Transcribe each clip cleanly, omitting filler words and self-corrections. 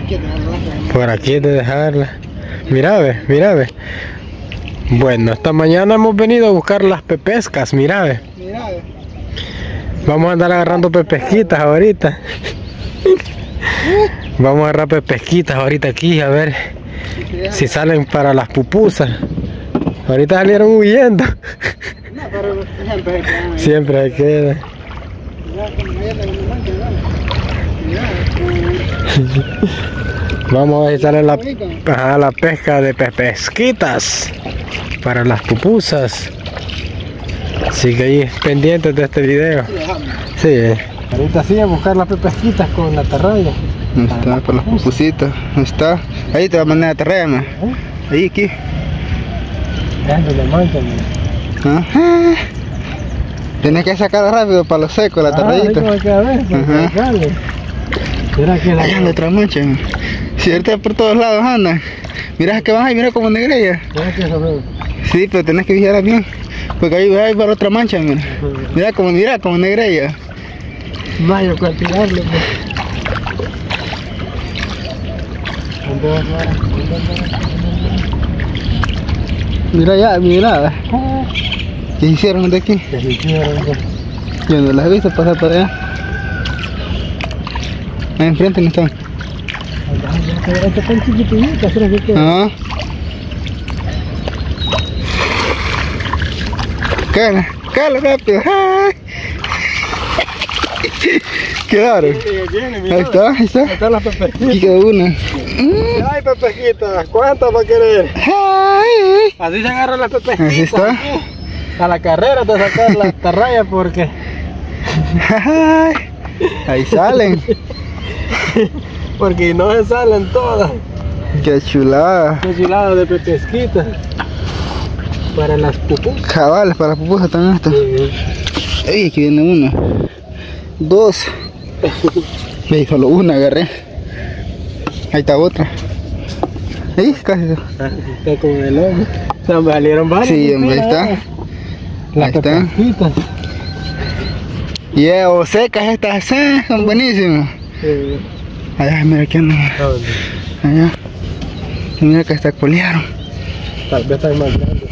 Por aquí de dejarla. Mira, ve, mira, ve. Bueno, esta mañana hemos venido a buscar las pepescas, mira, ve. Vamos a andar agarrando pepesquitas ahorita. Vamos a agarrar pepesquitas ahorita aquí, a ver si salen para las pupusas. Ahorita salieron huyendo. No, pero Siempre hay que... Vamos a ver si sale la pesca de pepesquitas para las pupusas. Así que ahí pendientes de este video. Sí, ahorita sí a buscar las pepesquitas con la atarraya. ahí está, por las pupusitas. Ahí está. Ahí te va a mandar la atarraya, man. Ahí, aquí. Dándole mancha, Ajá. Tienes que sacar rápido para lo seco la atarrayita. Ahí anda otra mancha, man. Si ahorita por todos lados andan. Mira que van ahí, mira como negrella. Sí, pero tenés que vigilar bien. Porque ahí va para otra mancha, mira. Mira como negrella. Vaya, para tirarle. Mira ya, mira. ¿Qué hicieron de aquí? Yo no las he visto pasar por allá. Ahí enfrente no están. Están chiquititas, creo que Ah. Cala rápido. ¡Ay! Quedaron. Ahí está. Ahí están las pepesquitas. Aquí quedó una. Ay, pepesquitas, ¿cuántas va a querer? Ay. Así se agarran las pepesquitas. Así está. Aquí. A la carrera de sacar la atarraya porque... Ay. Ahí salen. Porque no se salen todas. Qué chulada. Qué chulada de pepesquitas. Para las pupusas. Cabales para las pupusas también esto. Ay, aquí viene una. Dos. Ve, solo una agarré. Ahí está otra. Ahí, casi. Está como el hombre. Se salieron varias. Sí, hombre, ahí está. Las Ahí está. pepesquitas. Y o secas estas, son buenísimas. Allá, mira aquí andan. Allá. Y mira que hasta colearon. Tal vez están más grandes.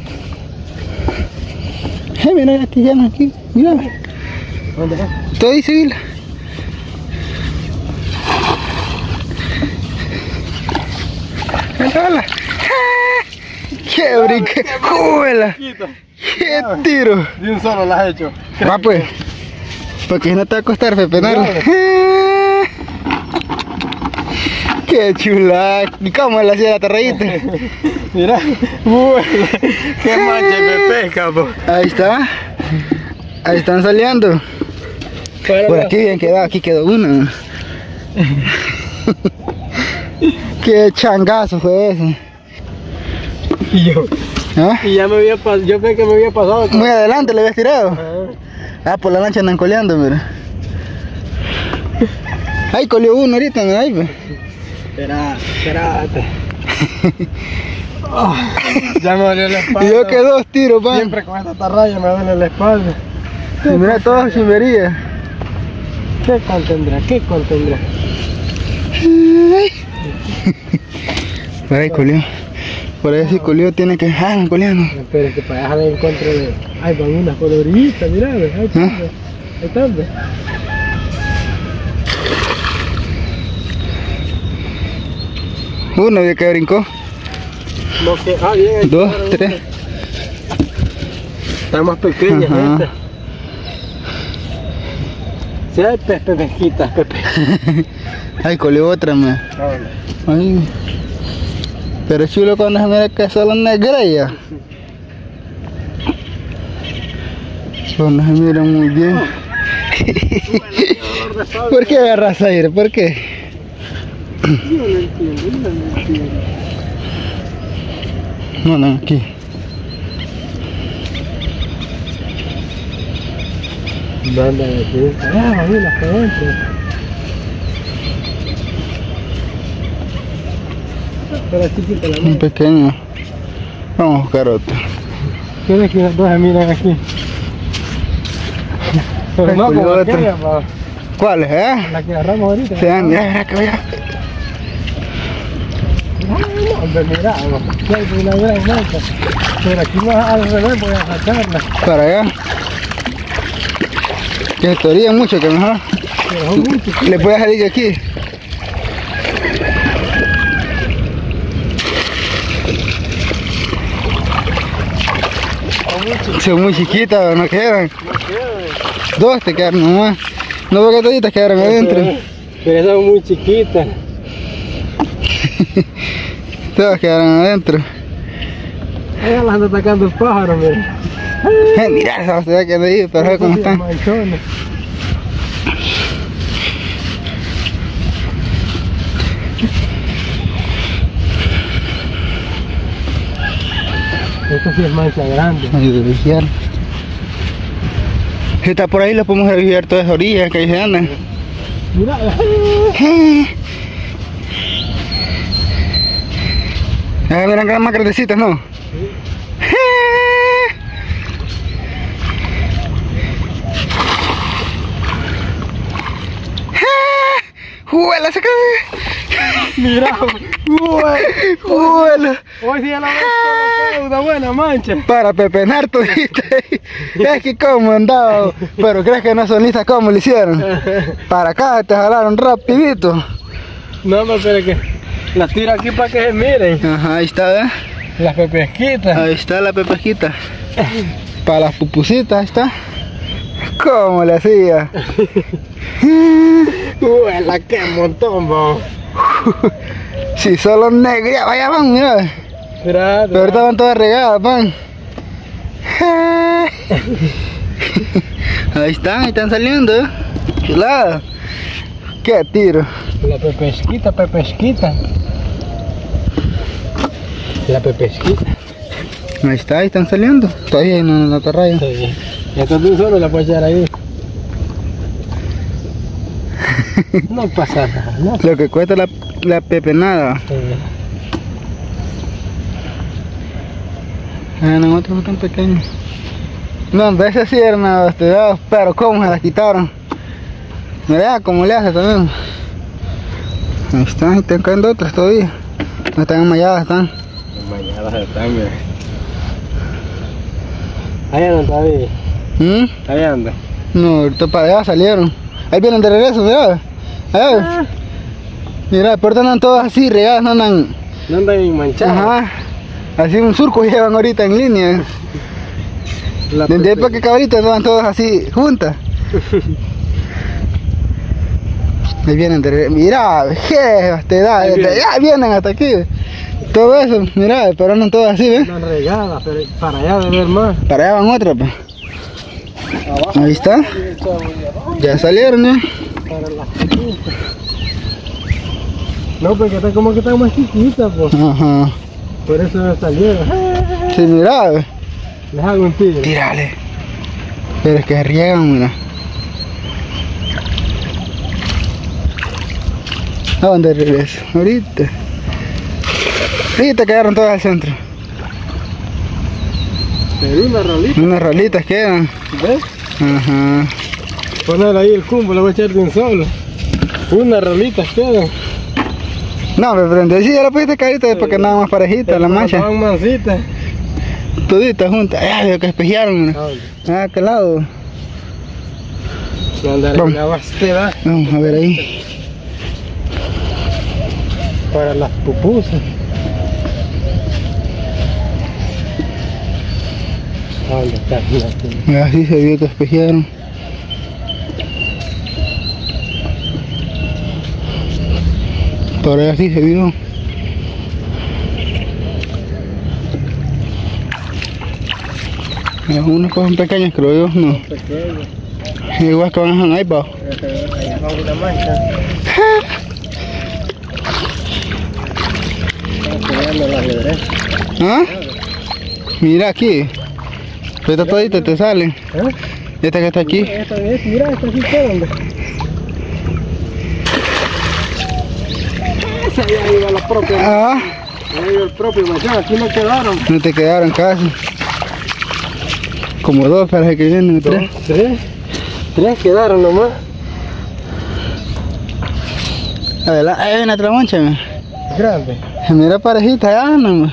Mira, aquí ya no, aquí. Mira. ¿Dónde va? Todo ahí, seguila. ¡Hola! ¡Qué brinque! ¡Juela! ¡Qué tiro! De un solo las has hecho. Va pues. Porque no te va a costar pepenarla. ¡Qué chula! ¿Y cómo le hacía la atarrayita? Mira, qué mancha de pesca, po. Ahí está. Ahí están saliendo. Por aquí bien quedado, aquí quedó una. Qué changazo fue ese. Y yo, ¿Ah? y ya me había pasado, yo pensé que me había pasado. Muy adelante le habías tirado. Ah, por la lancha andan coleando, mira. Ahí colió uno ahorita, mira ahí, pues. Espérate. Oh, ya me dolió la espalda. Y yo que dos tiros, pa. Siempre con esta atarraya me duele la espalda. Y mira todas chimerías. ¿Qué contendrá? ¿Qué contendrá? Por ahí colió. Por ahí si colió tiene que... Ah, no coleando. Espera que para allá encuentro de... Ay, van unas coloriditas, mirá, ahí están, ahí están. Uno de que brincó. No, que... Ah, bien. Ahí Dos, tres. Están más pequeñas estas. Sí, hay pepesquitas, Pepe. Ahí colió otra, man. Ay. Pero es chulo cuando se mira que solo negrella. Cuando se mira muy bien. ¿Por qué agarras aire? ¿Por qué? Yo no entiendo. No, aquí. Manda de aquí. Ah, mira, hasta adentro. Pero chiquita la Un mano. pequeño. Vamos a buscar otro. ¿Quieres que las dos se miren aquí? Pero no como otra. aquella, pa. ¿Cuáles, La que agarramos ahorita. Se dan, mira que vaya. hombre, mira, aquí hay una gran mancha. Pero aquí más al revés voy a sacarla. Para allá. Que se toría mucho, que mejor. Le puedes salir aquí. Son muy chiquitas, no quedan. Dos te quedaron nomás. No veo que toditas quedaron adentro. Pero son muy chiquitas. Todas quedaron adentro. Ellas las anda atacando el pájaro, mira. Mira esa bastida que anda ahí, pero a ver cómo están. Manchones. Esto sí es mancha grande. Ay, de vigiar. Si está por ahí, lo podemos vigiar todas las orillas que ahí se andan. Mira. Miran que eran más grandecitas, ¿no? Sí. ¡Juela, se cae! Mira, ¡Juela! hoy sí ya la ves una buena mancha. Para pepenar todita. Es que como andaba, pero crees que no son listas como lo hicieron. Para acá te jalaron rapidito. No, pero que la tiro aquí para que se miren. Ajá, ahí está, ¿eh? Las pepesquitas. Ahí está la pepesquita. Para las pupusitas, ahí está. ¿Cómo le hacía? La que montón, bo. Si solo negras, vaya van, mira. Pero ahorita van todas regadas, van. Ahí están saliendo, ¿eh? Chulada. Qué tiro. La pepesquita. La pepesquita. Ahí están saliendo. Todavía en la atarraya. Sí. Y esto tú solo la puedes echar ahí. No pasa nada, ¿no? Lo que cuesta la pepenada. Sí. No, otros no tan pequeños. No, de ese sí eran abastedados, pero cómo se las quitaron. Mira cómo le hace también. Ahí están cayendo otras todavía. No están enmayadas, están. Enmayadas están, mira. Ahí anda todavía. Ahí anda. No, ahorita para allá salieron. Ahí vienen de regreso, mira. Allá. Mira, pero andan todas así, regadas, no andan. No andan manchadas. Ajá. Así un surco llevan ahorita en línea. Desde para que cabritas andan todas así juntas. Ahí vienen de regreso. Mira, te da, ya vienen hasta aquí. Todo eso, mira, pero andan todas así, ¿ves? Andan regadas, pero para allá debe haber más. Para allá van otras, pues. Ahí está. Ya salieron, ¿eh? Para las chiquitas. No, porque están como que están más chiquitas, pues. Ajá. Por eso salieron. Sí, mira. Les hago un tiro. Tírale. Pero es que riegan, mira. ¿A dónde regreso? Ahorita. Ahorita quedaron todas al centro. Pero una rolita. Unas rolitas quedan. ¿Ves? Ajá. Poner ahí el cumbo, lo voy a echar de un solo. Unas rolitas quedan. No, me prende. Sí, ya la pusiste carita porque nada más parejita la mancha. Van mansitas. Toditas juntas. Ah, veo que espejearon, mira. Ah, ¿qué lado? Vamos. La basteda. Vamos a ver ahí. Para las pupusas. ¿Dónde está? Así se vio que espejearon. Por ahí así se vio. Unas cosas pequeñas creo yo, no. Pequeñas. Igual que van a ahí, pa. Allá va una mancha. ¿Ah? Mira aquí. Esta todita te sale. ¿Eh? Esta que está aquí. Esta es, mira, esta sí está donde. Esa ya iba la propia. Ah. Ya iba el propio machón, aquí no quedaron. No te quedaron casi. Como dos parece que vienen, tres. Tres quedaron nomás. Adelante, hay una otra mancha. Grande. Mira parejita, ya no.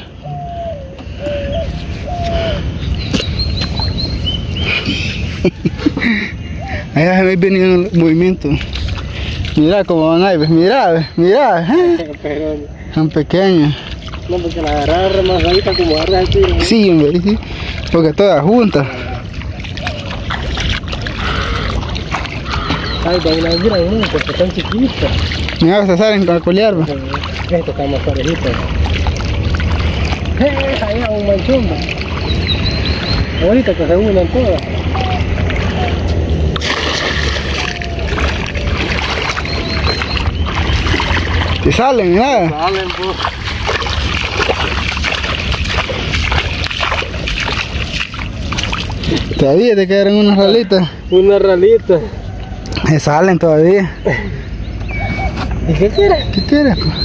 Allá se ve bien el movimiento. Mira cómo van ahí, mira, mira. Son pequeños. No, porque la agarraba remansadita como agarra el tiro. Sí, hombre, sí. Porque todas juntas. Ay, mira, que están chiquitas. Mira, se salen a colear. Esto está más parejito. Ahí hay un manchón. Ahorita que se unan todas. Y salen, mira. Salen, pues. Todavía te quedaron unas ralitas. Una ralita. Se salen todavía. ¿Y qué quieres? ¿Qué quieres, pues?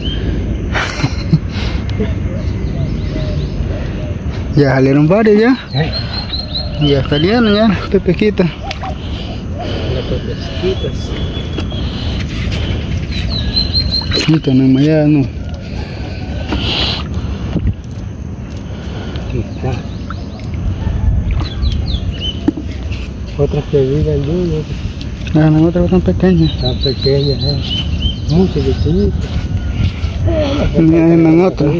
Ya salieron varios ya. Ya salieron ya, pepesquitas. Las pepesquitas. Ahorita no hay más allá, no. Aquí está. Otras que viven lluvias. Las otras están pequeñas. Están pequeñas, mucho pequeñitas. En otras.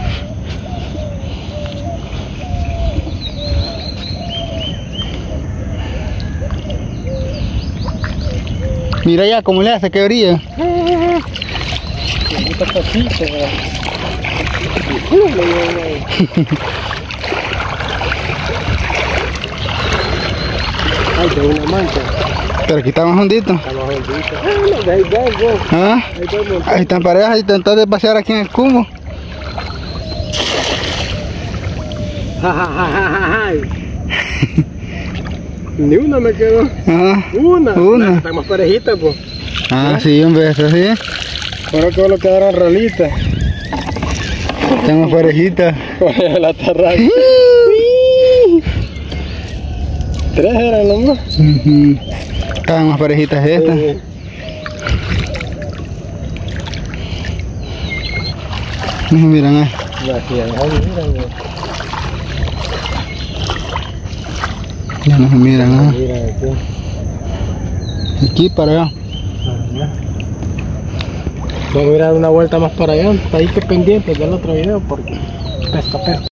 Mira ya cómo le hace, que brilla. Ay, tengo una mancha. Pero aquí está más hondito. Está más hondito. Ahí vamos. ¿Ah? Ahí están parejas y intentar de pasear aquí en el cubo. Ni una me quedó. Ah, Una. Está más parejita, pues. Ah, sí, hombre, eso sí. Ahora que lo quedaron ralitas. Están más parejitas. La tarraca. 3 eran nomás. Estaban más parejitas estas. Miran ahí. Ya no se miran. Aquí para allá. Vamos a ir a dar una vuelta más para allá. Está ahí que pendiente del otro video porque pesca.